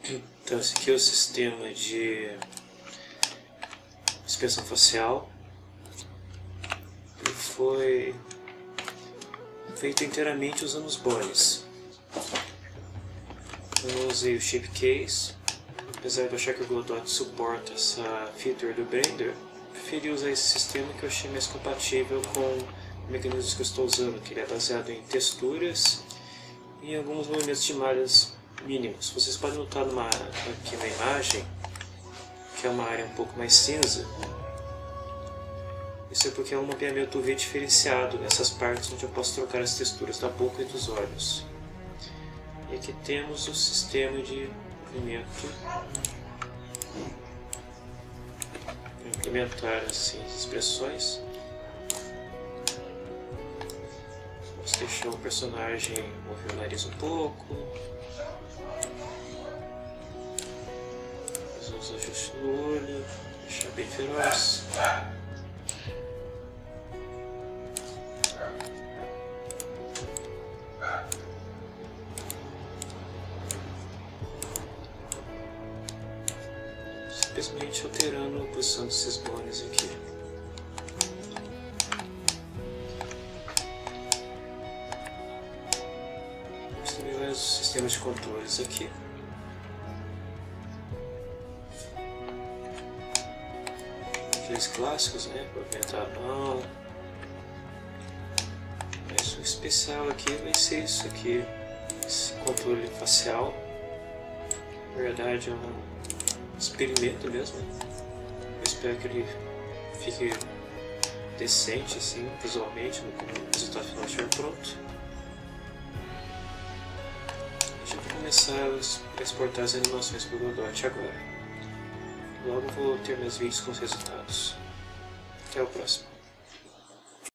Então esse aqui é o sistema de expressão facial. Ele foi feito inteiramente usando os bones. Eu usei o Shape Case, apesar de eu achar que o Godot suporta essa feature do Blender, preferi usar esse sistema que eu achei mais compatível com o mecanismo que eu estou usando, que ele é baseado em texturas e em alguns movimentos de malhas mínimos. Vocês podem notar aqui na imagem que é uma área um pouco mais cinza. Isso é porque é um mapeamento UV diferenciado nessas partes onde eu posso trocar as texturas da boca e dos olhos. E aqui temos o sistema de movimento para implementar assim, as expressões. Vamos deixar o personagem mover o nariz um pouco. Fazer os ajustes no olho, deixar bem feroz. Simplesmente alterando a posição desses bones aqui. Temos também vários sistemas de controles aqui. Aqueles clássicos, né? Movimentar a mão. Mas o especial aqui vai ser isso aqui. Esse controle facial. Na verdade é um experimento mesmo. Eu espero que ele fique decente assim, visualmente, quando o resultado final estiver pronto. A gente vai começar a exportar as animações para o Godot agora. Logo vou ter meus vídeos com os resultados. Até o próximo.